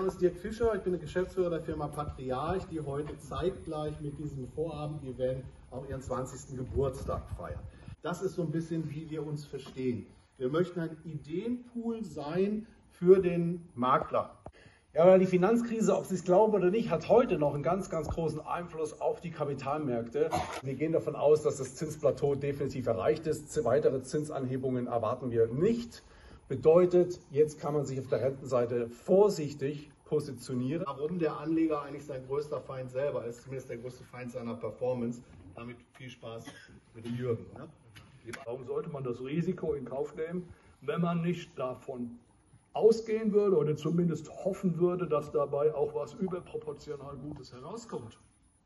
Name ist Dirk Fischer, ich bin der Geschäftsführer der Firma Patriarch, die heute zeitgleich mit diesem Vorabend-Event auch ihren 20. Geburtstag feiert. Das ist so ein bisschen, wie wir uns verstehen. Wir möchten ein Ideenpool sein für den Makler. Ja, weil die Finanzkrise, ob Sie es glauben oder nicht, hat heute noch einen ganz, ganz großen Einfluss auf die Kapitalmärkte. Wir gehen davon aus, dass das Zinsplateau definitiv erreicht ist. Weitere Zinsanhebungen erwarten wir nicht. Bedeutet, jetzt kann man sich auf der Rentenseite vorsichtig positionieren. Warum der Anleger eigentlich sein größter Feind selber ist, zumindest der größte Feind seiner Performance. Damit viel Spaß mit dem Jürgen. Ne? Warum sollte man das Risiko in Kauf nehmen, wenn man nicht davon ausgehen würde oder zumindest hoffen würde, dass dabei auch was überproportional Gutes herauskommt?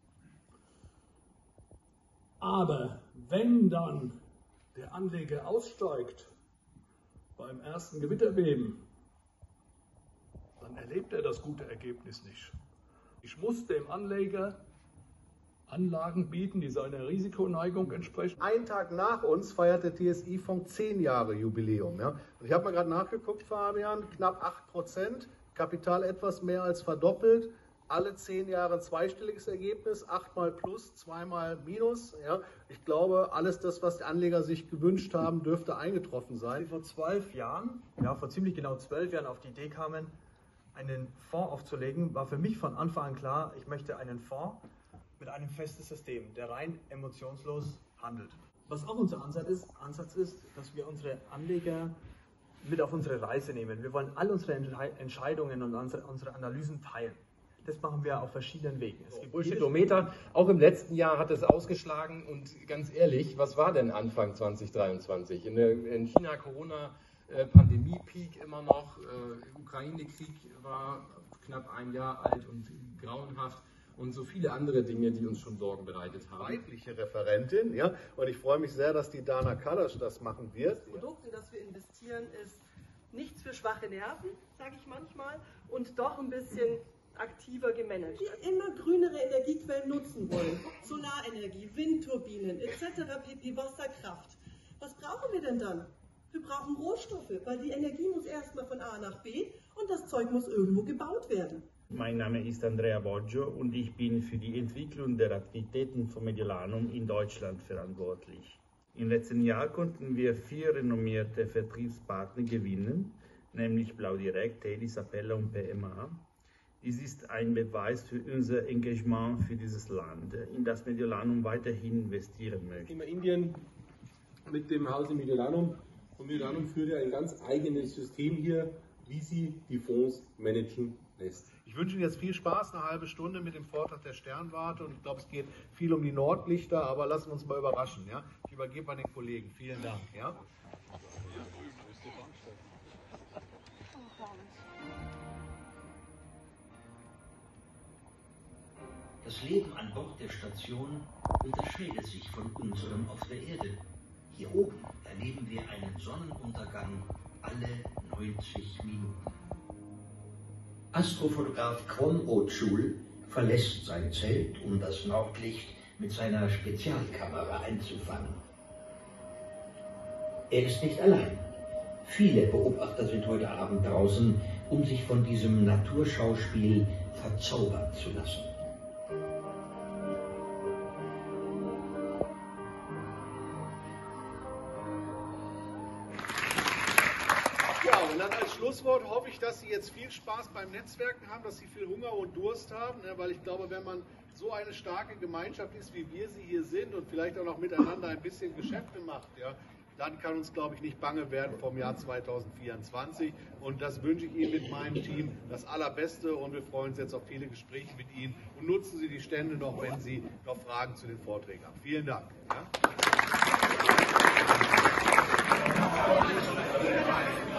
Aber wenn dann der Anleger aussteigt beim ersten Gewitterbeben, dann erlebt er das gute Ergebnis nicht. Ich muss dem Anleger Anlagen bieten, die seiner Risikoneigung entsprechen. Einen Tag nach uns feiert der TSI-Fonds 10 Jahre Jubiläum. Ja? Und ich habe mal gerade nachgeguckt, Fabian, knapp 8%, Kapital etwas mehr als verdoppelt, alle 10 Jahre ein zweistelliges Ergebnis, 8-mal plus, 2-mal minus. Ja? Ich glaube, alles das, was die Anleger sich gewünscht haben, dürfte eingetroffen sein. Vor 12 Jahren, ja, vor ziemlich genau 12 Jahren auf die Idee kamen, einen Fonds aufzulegen, war für mich von Anfang an klar, ich möchte einen Fonds mit einem festen System, der rein emotionslos handelt. Was auch unser Ansatz ist, dass wir unsere Anleger mit auf unsere Reise nehmen. Wir wollen all unsere Entscheidungen und unsere Analysen teilen. Das machen wir auf verschiedenen Wegen. Es gibt Bullshitometer. Auch im letzten Jahr hat es ausgeschlagen. Und ganz ehrlich, was war denn Anfang 2023? In China Corona-Pandemie-Peak immer noch. Ukraine-Krieg war knapp ein Jahr alt und grauenhaft. Und so viele andere Dinge, die uns schon Sorgen bereitet haben. Weibliche Referentin, ja, und ich freue mich sehr, dass die Dana Kalasch das machen wird. Das Produkt, in das wir investieren, ist nichts für schwache Nerven, sage ich manchmal, und doch ein bisschen aktiver gemanagt. Die immer grünere Energiequellen nutzen wollen, Solarenergie, Windturbinen etc. pp. Wasserkraft. Was brauchen wir denn dann? Wir brauchen Rohstoffe, weil die Energie muss erstmal von A nach B und das Zeug muss irgendwo gebaut werden. Mein Name ist Andrea Boggio und ich bin für die Entwicklung der Aktivitäten von Mediolanum in Deutschland verantwortlich. Im letzten Jahr konnten wir 4 renommierte Vertriebspartner gewinnen, nämlich Blau Direkt, Telis, Sapella und PMA. Dies ist ein Beweis für unser Engagement für dieses Land, in das Mediolanum weiterhin investieren möchte. In Indien mit dem Hause Mediolanum. Und Mediolanum führt ja ein ganz eigenes System hier, wie sie die Fonds managen lässt. Ich wünsche Ihnen jetzt viel Spaß, eine halbe Stunde mit dem Vortrag der Sternwarte, und ich glaube, es geht viel um die Nordlichter, aber lassen wir uns mal überraschen. Ja? Ich übergebe an den Kollegen. Vielen Dank. Ja? Das Leben an Bord der Station unterscheidet sich von unserem auf der Erde. Hier oben erleben wir einen Sonnenuntergang alle 90 Minuten. Astrofotograf Kwon Oh-chul verlässt sein Zelt, um das Nordlicht mit seiner Spezialkamera einzufangen. Er ist nicht allein. Viele Beobachter sind heute Abend draußen, um sich von diesem Naturschauspiel verzaubern zu lassen. Ja, und dann als Schlusswort hoffe ich, dass Sie jetzt viel Spaß beim Netzwerken haben, dass Sie viel Hunger und Durst haben, ne, weil ich glaube, wenn man so eine starke Gemeinschaft ist, wie wir sie hier sind und vielleicht auch noch miteinander ein bisschen Geschäfte macht, ja, dann kann uns, glaube ich, nicht bange werden vom Jahr 2024. Und das wünsche ich Ihnen mit meinem Team das Allerbeste, und wir freuen uns jetzt auf viele Gespräche mit Ihnen, und nutzen Sie die Stände noch, wenn Sie noch Fragen zu den Vorträgen haben. Vielen Dank. Ja.